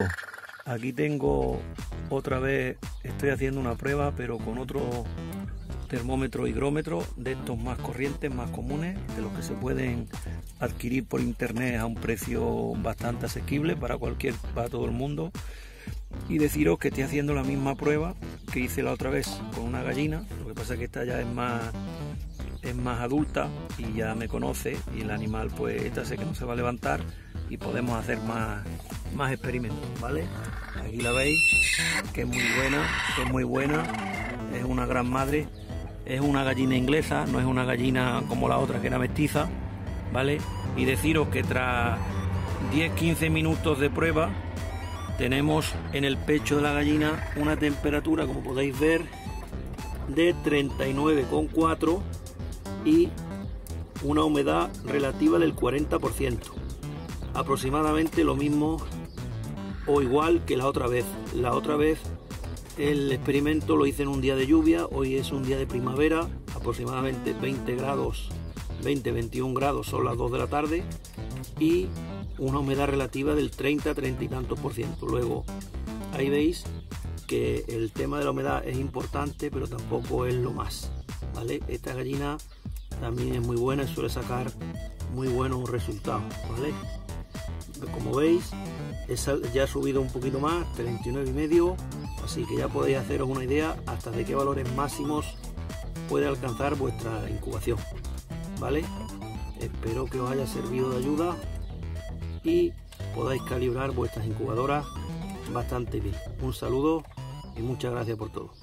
Aquí tengo otra vez, estoy haciendo una prueba pero con otro termómetro higrómetro de estos más corrientes, más comunes, de los que se pueden adquirir por internet a un precio bastante asequible para todo el mundo. Y deciros que estoy haciendo la misma prueba que hice la otra vez con una gallina. Lo que pasa es que esta ya es más adulta y ya me conoce, y el animal pues esta sé que no se va a levantar y podemos hacer más experimentos, ¿vale? Aquí la veis, que es muy buena, es una gran madre, es una gallina inglesa, no es una gallina como la otra que era mestiza, ¿vale? Y deciros que tras 10-15 minutos de prueba tenemos en el pecho de la gallina una temperatura, como podéis ver, de 39,4 y una humedad relativa del 40%, aproximadamente lo mismo o igual que la otra vez. La otra vez el experimento lo hice en un día de lluvia, hoy es un día de primavera, aproximadamente 20 grados, 20-21 grados, son las 2 de la tarde, y una humedad relativa del 30 y tantos por ciento. Luego ahí veis que el tema de la humedad es importante, pero tampoco es lo más, ¿vale? Esta gallina también es muy buena y suele sacar muy buenos resultados, ¿vale? Como veis, ya ha subido un poquito más, 39,5, así que ya podéis haceros una idea hasta de qué valores máximos puede alcanzar vuestra incubación, ¿vale? Espero que os haya servido de ayuda y podáis calibrar vuestras incubadoras bastante bien. Un saludo y muchas gracias por todo.